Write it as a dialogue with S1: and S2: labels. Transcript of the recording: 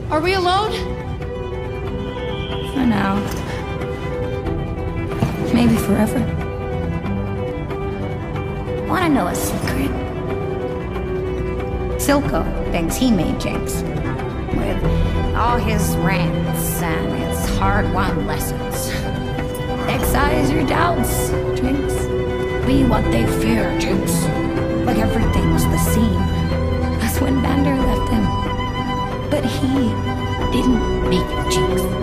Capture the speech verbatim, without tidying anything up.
S1: Are we alone?
S2: For now. Maybe forever. Wanna know a secret? Silco thinks he made Jinx. With all his rants and his hard-won lessons. Excise your doubts, Jinx. Be what they fear, Jinx. Like everything was the same as when Vander left him. But he didn't make Jinx.